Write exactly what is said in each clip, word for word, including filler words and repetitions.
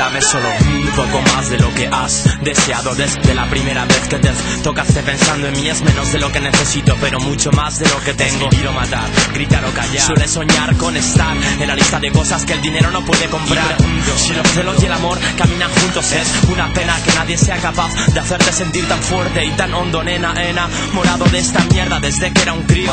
dame solo un poco más de lo que has deseado. Desde la primera vez que te tocaste pensando en mí, es menos de lo que necesito, pero mucho más de lo que tengo. Escribir o matar, gritar o callar. Suele soñar con estar en la lista de cosas que el dinero no puede comprar. Si los celos y el amor caminan juntos, es una pena que nadie sea capaz de hacerte sentir tan fuerte y tan hondo, nena, enamorado de esta mierda desde que era un crío.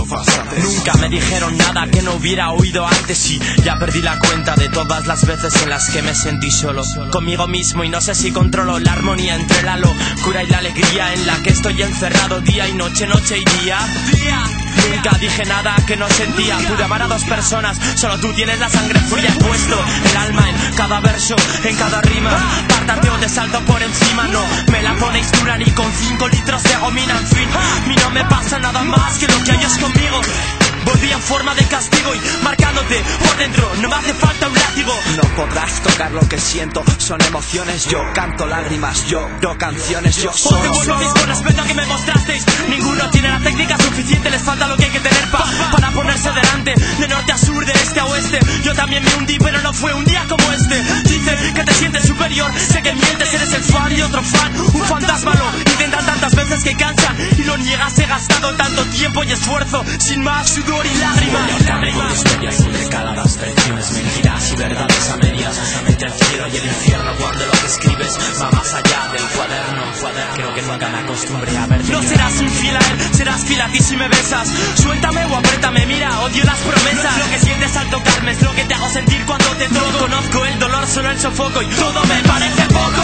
Nunca me dijeron nada que no hubiera oído antes, y ya perdí la cuenta de todas las veces en las que me sentí solo conmigo mismo, y no sé si controlo la armonía entre la locura y la alegría en la que estoy encerrado día y noche, noche y día. Día. Nunca dije nada que no sentía. Pude amar a dos personas, solo tú tienes la sangre fría. He puesto el alma en cada verso, en cada rima. Pártate o te salto por encima. No me la ponéis dura ni con cinco litros de gomina. En fin, a mí no me pasa nada más que lo que hayas conmigo. Volví en forma de castigo y marcándote por dentro, no me hace falta un látigo. No podrás tocar lo que siento, son emociones. Yo canto lágrimas, yo no canciones. Yo soy. Os devuelvo mis con respeto que me mostrasteis. Ninguno tiene la técnica suficiente, les falta lo que hay que tener pa, para ponerse delante. De norte a sur, de este a oeste. Yo también me hundí, pero no fue un día como este. Dicen que te sientes superior, sé que mientes, eres el fan de otro fan. Un fantasma lo intentan tantas veces que cansan y lo niegas. He gastado tanto tiempo y esfuerzo sin más sudor y lágrimas. Voy al campo de historias intercaladas, traiciones, mentiras y verdades a medias. Entre el cielo y el infierno, cuando lo que escribes va más allá del cuaderno. Creo que nunca me acostumbré a verte. No serás infiel a él, serás fiel a ti si me besas. Suéltame o apriétame, mira, odio las promesas. Lo que sientes al tocarme es lo que te hago sentir cuando te toco. Conozco el dolor, solo el sofoco y todo me parece poco.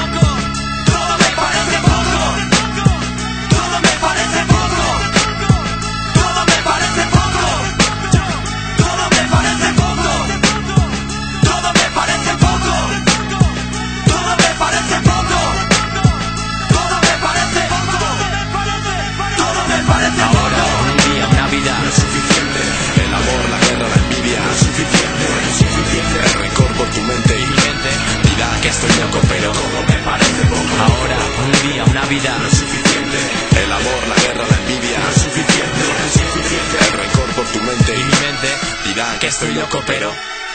Todo me parece poco. Todo me parece poco. Todo me parece poco. Todo me parece poco. Todo me parece poco. Todo me parece poco. Todo me parece poco. Todo me parece poco. Ahora, un día, una vida, no es suficiente. El amor, la guerra, la envidia, no es suficiente. No es suficiente. El rencor por tu mente y mi mente dirá que estoy loco, pero todo me parece poco. Ahora, un día, una vida, no es suficiente. El amor, la guerra, la envidia, no es suficiente. No es suficiente. El rencor por tu mente y mi mente dirá que estoy loco, pero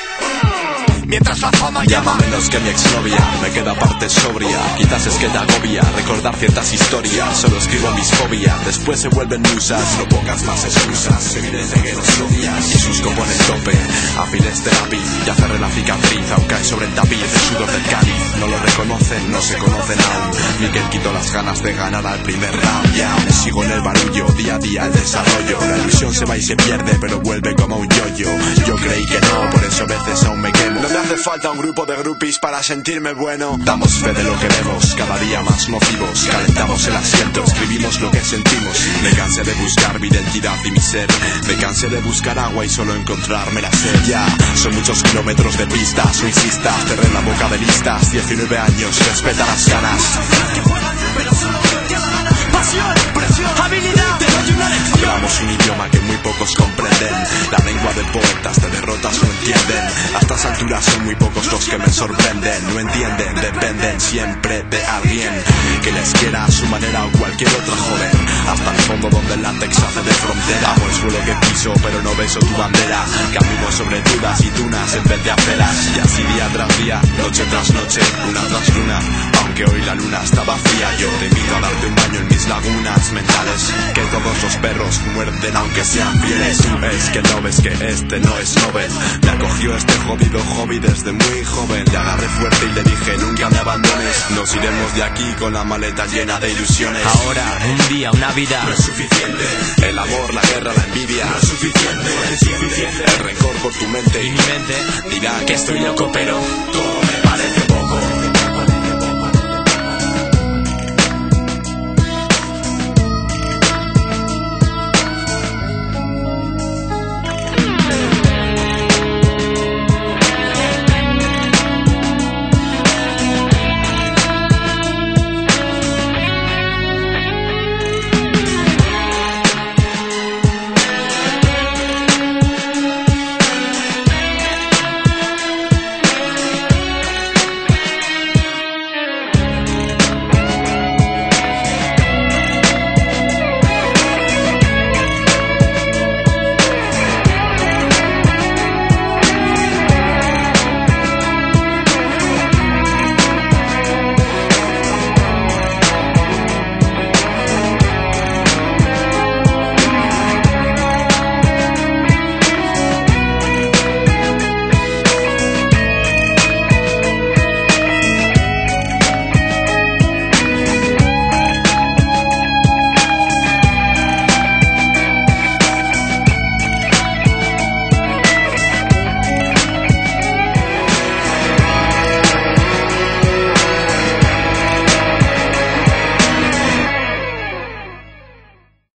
mientras la fama llama menos que mi exnovia, me queda parte sobria. Quizás es que te agobia recordar ciertas historias. Solo escribo mis fobias, después se vuelven musas. No pongas más excusas, evidente que los odias. Jesús compone el tope, afiles terapia. Ya cerré la cicatriz, aún cae sobre el tapiz. El sudor del cáliz, no lo reconocen, no se conocen aún. Miguel quitó las ganas de ganar al primer round. Ya aún sigo en el barullo, día a día el desarrollo. La ilusión se va y se pierde, pero vuelve como un yo-yo. Yo creí que no, por eso a veces aún me quemo. No me hace falta un grupo de groupies para sentirme bueno. Damos fe de lo que vemos, cada día más nocivos. Calentamos el asiento, escribimos lo que sentimos. Me cansé de buscar mi identidad y mi ser. Me cansé de buscar agua y solo encontrarme la sed. Ya, son muchos kilómetros de pistas, no insistas. Cerré la boca de listas, diecinueve años, respeta las ganas. Que juegan, pero solo porque la gana. Pasión, presión, habilidad, te doy una lección. Hablamos un idioma que muy pocos comprenden. La lengua de poetas de derrotas no entienden. A estas alturas son muy pocos los que me sorprenden. No entienden, dependen siempre de alguien que les quiera a su manera o cualquier otra joven. Hasta el fondo donde el látex hace de frontera. Amo el suelo que piso, pero no beso tu bandera. Camino sobre dudas y dunas en vez de aceras. Y así día tras día, noche tras noche, luna tras luna. Aunque hoy la luna está vacía, yo te invito a darte un baño en mis lagunas mentales. Que todos los perros muerden aunque sean fieles. Tú ves que no ves que este no es Nobel. Me acogió este jodido hobby desde muy joven. Le agarré fuerte y le dije nunca me abandones. Nos iremos de aquí con la maleta llena de ilusiones. Ahora, un día, una vida, no es suficiente. El amor, la guerra, la envidia, no es suficiente. No es suficiente. El rencor por tu mente y mi mente dirá que estoy loco, pero todo me parece poco.